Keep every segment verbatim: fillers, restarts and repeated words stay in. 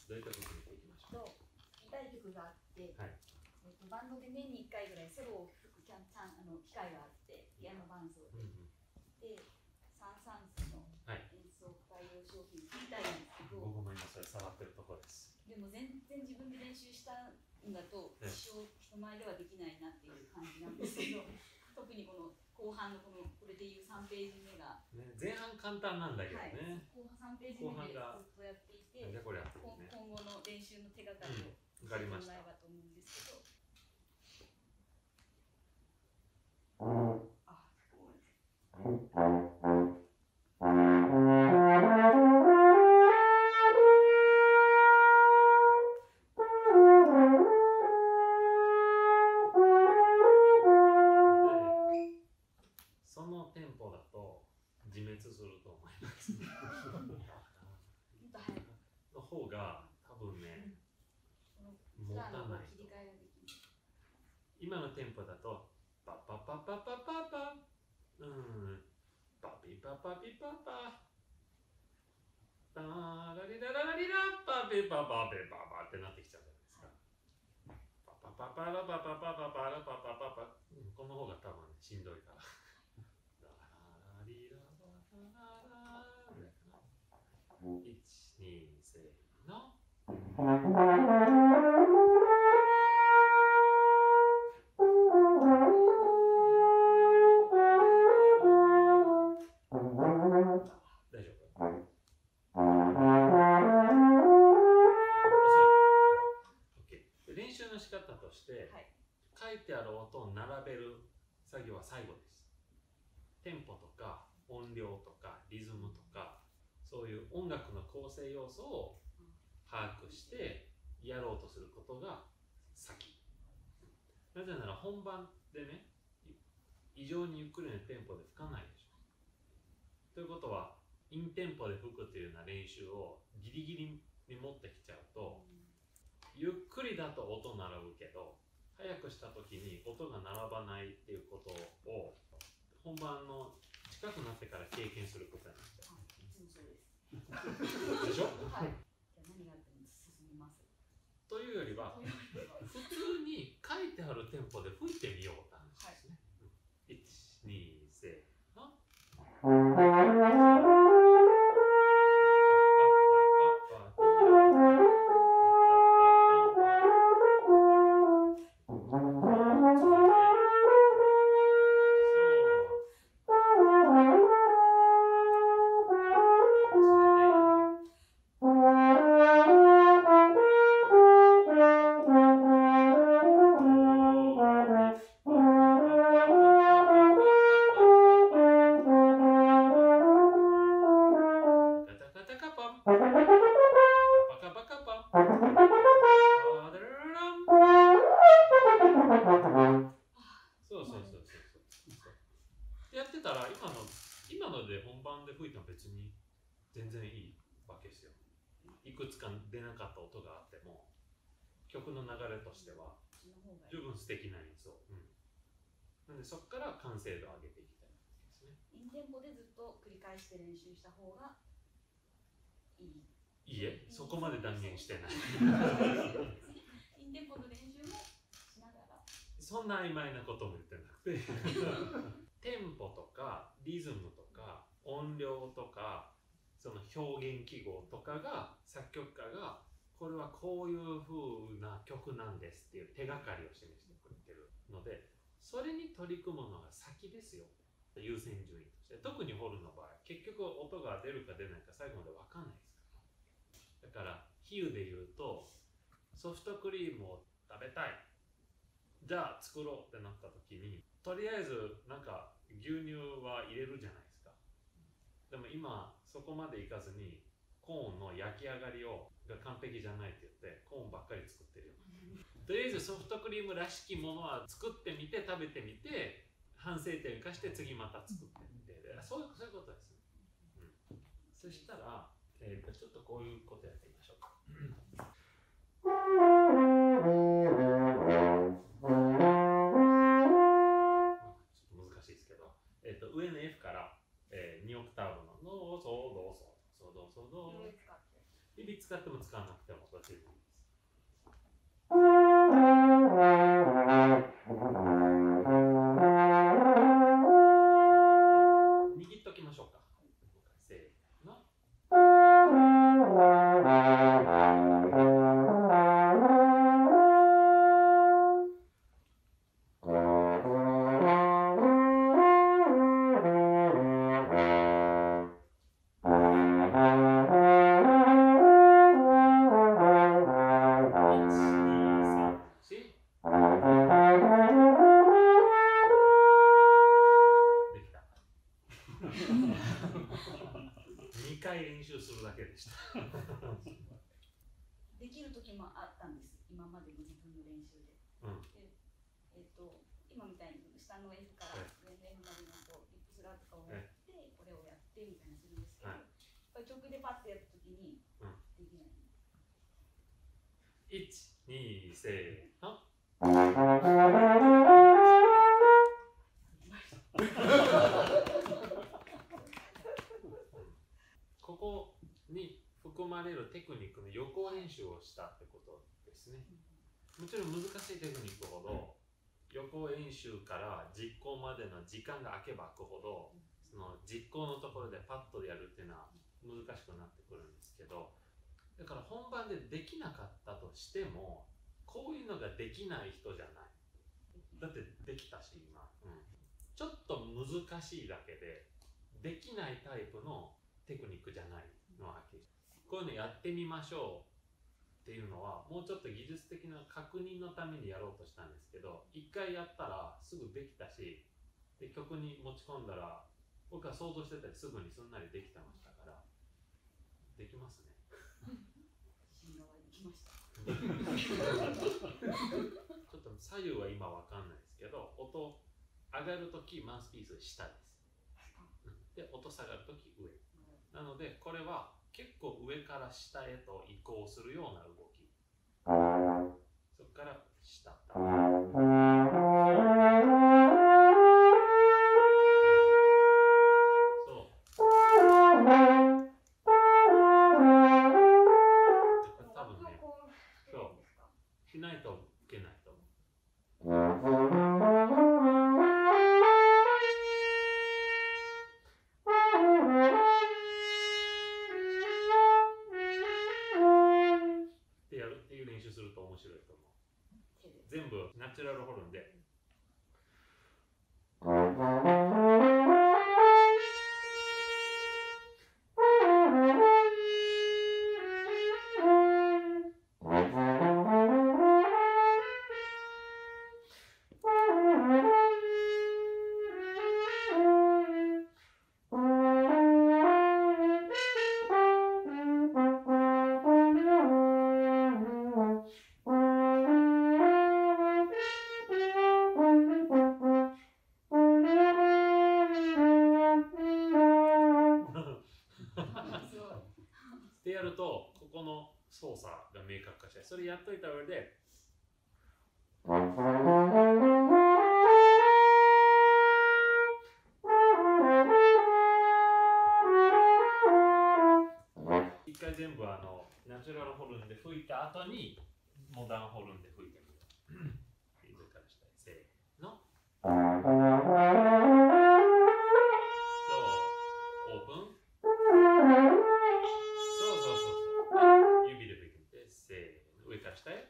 どういったことを見ていきましょう。 見たい曲があって、 はい、 えっとバンドで年にいっかいぐらいソロを吹くキャンチャンあの機会があって、ピアノ伴奏で、うんうん、でサン・サンスの演奏会用商品聞きたいんですけど、 僕も今それ触ってるところです。 でも全然自分で練習したんだと、ね、人前ではできないなっていう感じなんですけど特にこの後半のこのこれでいうさんページ目が、 ね、前半簡単なんだけどね、 はい、後半さんページ目でずっとやっていて、 これやってるね、 今後の練習の手がかりを分かりました。 もらえばと思うんですけど、あ、ごめんなさい。 そのテンポだと自滅すると思います。の方が多分ね、持たないと。今のテンポだとパパパパパパパ、うん、パピパパピパパ、タラリララリラパピパパピパパってなってきちゃうじゃないですか。パパパパラパパパパパラパパパパ、この方が多分しんどいから。いち、に、せーの。大丈夫？練習の仕方として、はい、書いてある音を並べる作業は最後です。テンポとか音量とかリズムとか、そういう音楽の構成要素を把握してやろうとすることが先。なぜなら本番でね、異常にゆっくりなテンポで吹かないでしょ。ということは、インテンポで吹くというような練習をギリギリに持ってきちゃうと、ゆっくりだと音並ぶけど、早くした時に音が並ばないっていうことを本番の近くなってから経験することになっちゃう。でしょ？はい。 何があっても進みます。 というよりは、普通に書いてあるテンポで吹いてみようって話ですね。はい、いち、に、せーの。そうそうそうそうそう。やってたら今の今ので本番で吹いても別に全然いいわけですよ。いくつか出なかった音があっても曲の流れとしては十分素敵な演奏。うん、なのでそこから完成度を上げていきたいですね。 インテンポでずっと繰り返して練習した方がいい。 いいえ、そこまで断言してない。 インテンポの練習もしながら。 そんな曖昧なことも言ってなくてテンポとかリズムとか音量とかその表現記号とかが作曲家がこれはこういう風な曲なんですっていう手がかりを示してくれてるので、それに取り組むのが先ですよ、優先順位として。特にホルンの場合、結局音が出るか出ないか最後まで分かんないですから。だから比喩で言うと、ソフトクリームを食べたい、じゃあ作ろうってなった時に、とりあえずなんか牛乳は入れるじゃないですか。でも今そこまでいかずにコーンの焼き上がりをが完璧じゃないって言ってコーンばっかり作ってるよ。とりあえずソフトクリームらしきものは作ってみて、食べてみて、反省点を生かして次また作ってみて、そういうそういうことですね。うん、そしたら、えー、とちょっとこういうことやってみましょうか。難しいですけど、えー、と上の F から、えー、にオクターブのドソドソドソドソド、指使っても使わなくてもどっち時もあったんです。今までの自分の練習で。うん、でえー、と今みたいに下の F から上の F までのこうリップスラーとかをやって、これをやってみたいにするんですけど、やっぱり曲でパッとやった時にできない。 いち、に、せーの。ここに含まれるテクニックの予行練習をしたってことですね。もちろん難しいテクニックほど予行演習から実行までの時間が空けば空くほど、その実行のところでパッとやるっていうのは難しくなってくるんですけど、だから本番でできなかったとしても、こういうのができない人じゃない。だってできたし今、うん、ちょっと難しいだけでできないタイプのテクニックじゃないのはこういうのやってみましょうっていうのはもうちょっと技術的な確認のためにやろうとしたんですけど、一回やったらすぐできたし、で曲に持ち込んだら僕は想像してたりすぐにすんなりできてましたからできますね。 信頼できました。 ちょっと左右は今わかんないですけど、音上がるときマウスピース下です。で音下がるとき上。なのでこれは結構上から下へと移行するような動き。そこから下。全部ナチュラルホルンで。ってやるとここの操作が明確化して、それやっといた上で一回全部あのナチュラルホルンで吹いた後にモダンホルンで吹いてみる。上から下へせーの。そうオープン。そうそうそうそう。指で吹いてみて、せーの、上から下へ。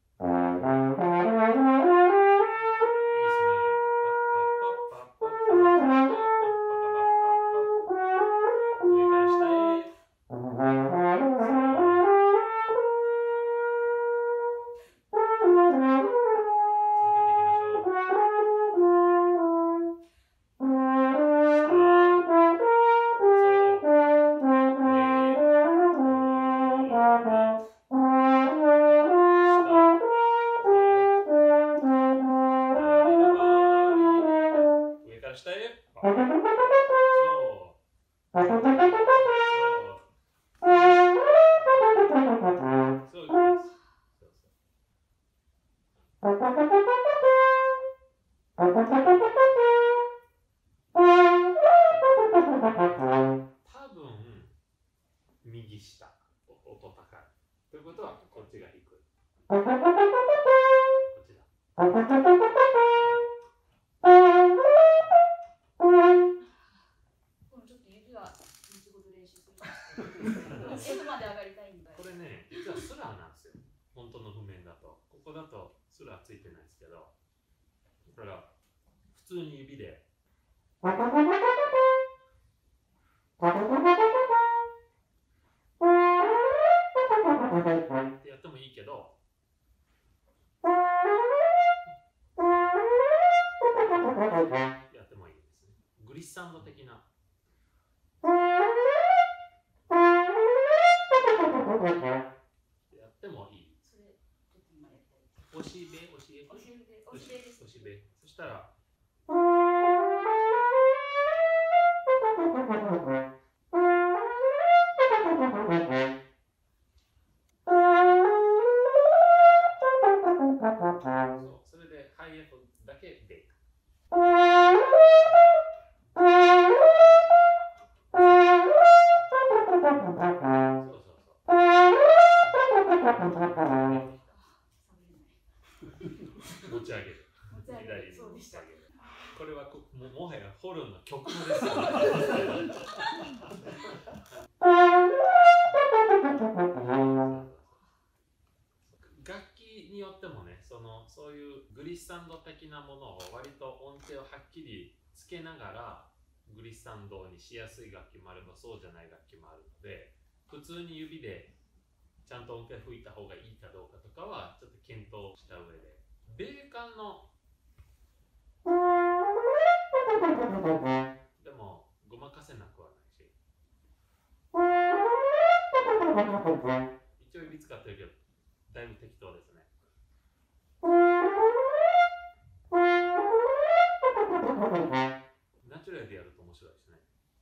多分右下、音高い。ということはこっちが低い。こっちだ。これね、実はスラーなんですよ。本当の譜面だと。ここだとスラーついてないですけど、だから普通に指で。ってやってもいいけど、やってもいいですね。グリッサンド的な。やってもいい。 押しべ、押しべ、 押しべ、押しべです。 押しべ。そしたら、そう、それでハイ F だけベ。そうそうそう。持ち上げる。 持ち上げる。 左にそうでした。 これはこももはやホルンの曲ですよね。楽器によってもね、そのそういうグリッサンド的なものを割と音程をはっきりつけながらグリッサンドにしやすい楽器もあればそうじゃない楽器もあるので、普通に指でちゃんと音程吹いた方がいいかどうかとかはちょっと検討した上で、米管のでもごまかせなくはないし、一応指使ってるけどだいぶ適当ですね。ナチュラルでやると面白いですね。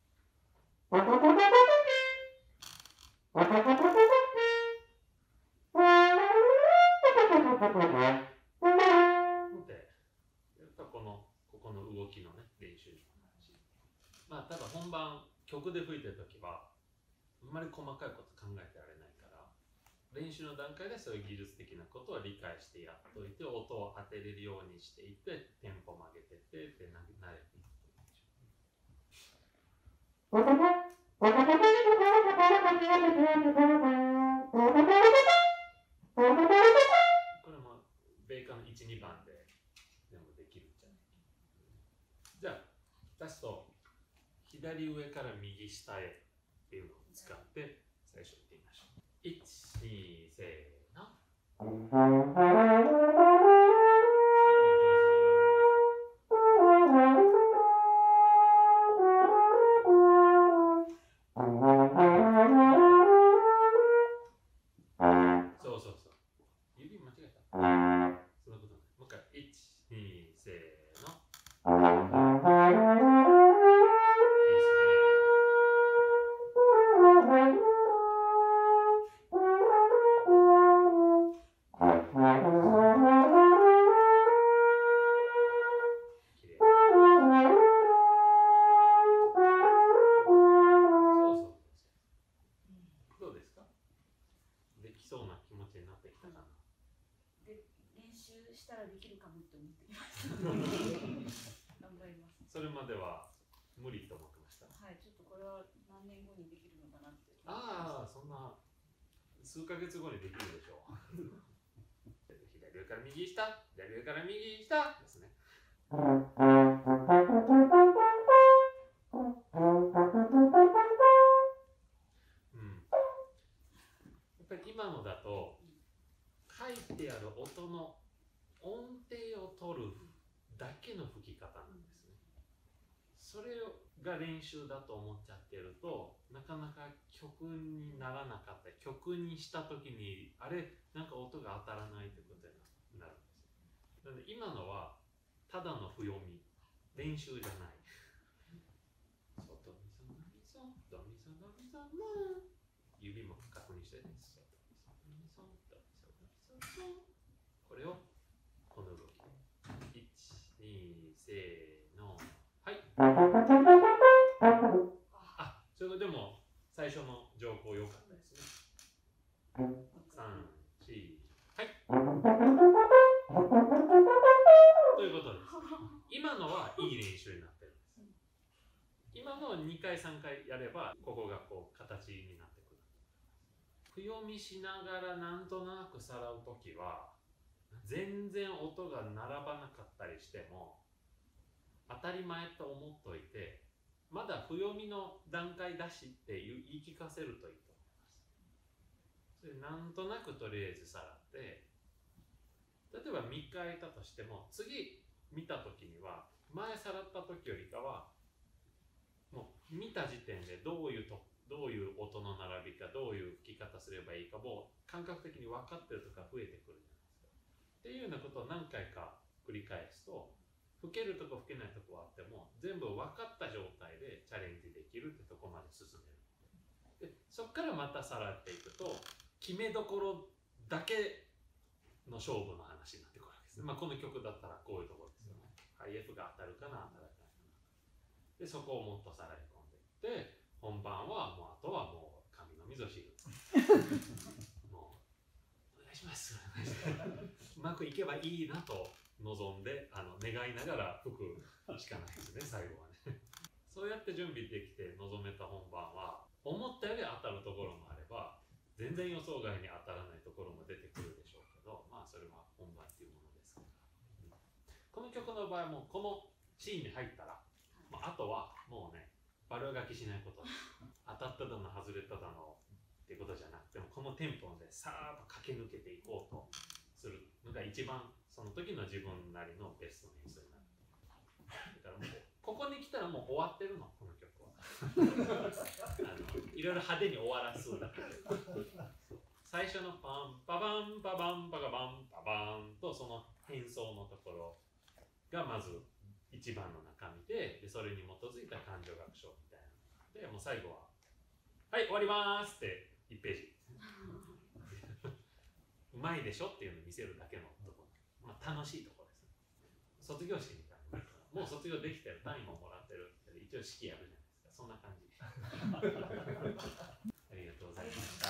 で、やっぱこのここの動きのね練習にもなるし、まあただ本番曲で吹いてるときはあんまり細かいこと考えてられないから、練習の段階でそういう技術的なことを理解してやっといて、音を当てれるようにしていて、テンポ曲げてってってなれる。これも米管のいち、にばんででもできるんじゃない。じゃあ出すと左上から右下へっていうのを使って最初見てみましょう。いち、に、せーの。そうそうそう。指間違えた。そんなことない。もう一回。いち、に、せーの。 したらできるかもって思ってきました。頑張ります。 それまでは無理と思ってました。 はい、ちょっとこれは何年後にできるのかなって。 ああ、そんな数ヶ月後にできるでしょう。左上から右下、左上から右下ですね。うん。やっぱり今のだと書いてある音の音程を取るだけの吹き方なんですね。それが練習だと思っちゃってるとなかなか曲にならなかったり、曲にした時にあれなんか音が当たらないということになるんです。なので今のはただの譜読み、練習じゃない。ソドミソドミソドミソドミソド指も確認してね。ソドミソドミソドミソドミソドこれをこの動きでいち、に、せーの、はい。あ、それでも最初の情報良かったですね。さん、よん、はい。ということです。今のはいい練習になってるんです。今のをにかいさんかいやればここがこう形になってくる。譜読みしながらなんとなくさらうときは全然音が並ばなかったりしても当たり前と思っといて、まだ譜読みの段階だしって言い聞かせるといいと思います。それなんとなくとりあえずさらって、例えばみっか空いたとしても次見た時には前さらった時よりかはもう見た時点でどういうとどういう音の並びかどういう吹き方すればいいかも感覚的に分かってるとか増えてくるじゃないですか。 っていうようなことを何回か繰り返すと、吹けるとこ吹けないとこあっても全部分かった状態でチャレンジできるってとこまで進める。でそこからまたさらっていくと決めどころだけの勝負の話になってくるわけです。まあ、この曲だったらこういうところですよね。ハイ F が当たるかな当たらないかな。でそこをもっとさらい込んでいって本番はもうあとはもう神のみぞ知るもうお願いしますうまくいけばいいなと望んであの願いながら吹くしかないですね最後はねそうやって準備できて臨めた本番は思ったより当たるところもあれば全然予想外に当たらないところも出てくるでしょうけど、まあそれは本番っていうものですから、うん、この曲の場合もこのシーンに入ったら、まあ、あとはもうね悪あがきしないこと当たっただの外れただのっていうことじゃなくてもこのテンポでさーっと駆け抜けていこうとするのが一番その時の自分なりのベストの演奏になる。だからもうここに来たらもう終わってるのこの曲はあのいろいろ派手に終わらすだけで最初のパンパバンパバンパカバンパバンとその変奏のところがまず一番の中身 で, でそれに基づいた感情楽章みたいなのでもう最後ははい終わりますっていちページうまいでしょっていうのを見せるだけのところ、まあ、楽しいところですね。卒業式みたいなもう卒業できてる単位ももらってるって一応式やるじゃないですかそんな感じありがとうございます。